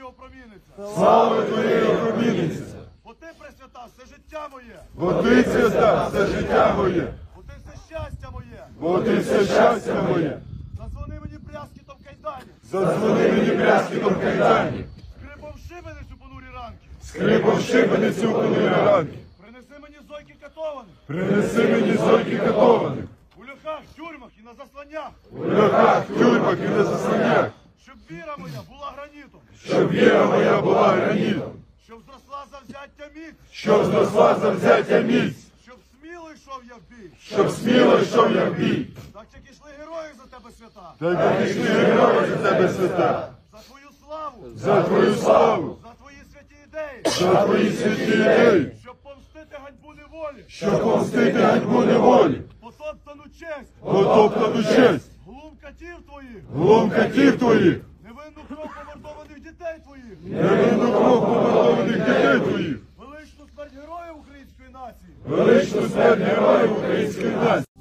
опроміниться. Слава Твоєї опроміниться. Бо ти, Пресвята, все життя моє. Бо Ти свята, все життя моє. Бо ти все щастя моє. Бо Ти все щастя моє. Задзвони мені брязкітом кайданів. Задзвони мені брязкітом кайданів. Скрипом шибеницю понурі ранки. Скрипом шибеницю понурі ранки. Принеси мені зойки катованих. Принеси мені зойки катованих. У льохах, тюрмах і на засланнях. У льохах, тюрмах і на засланнях. Щоб віра моя була гранітом. Щоб віра моя була гранітом. Щоб зросла завзяття міць. Щоб зросла завзяття міць. Щоб сміло йшов я в бій. Щоб сміло йшов я в бій. Так як ішли герої за тебе, свята. Так як ішли герої за тебе свята. За твою славу. За Твою славу. За твої святі ідеї. За Твої святі ідеї. Щоб помстити ганьбу неволі. Щоб помстити ганьбу неволі. Потоптану честь. Потоптану честь. Глум катів твоїх. Глум катів Твоїх. Невинну кров помордованих дітей твоїх. Невинну кров помордованих дітей Твоїх. Величну смерть героїв української нації. Величну смерть героїв української нації.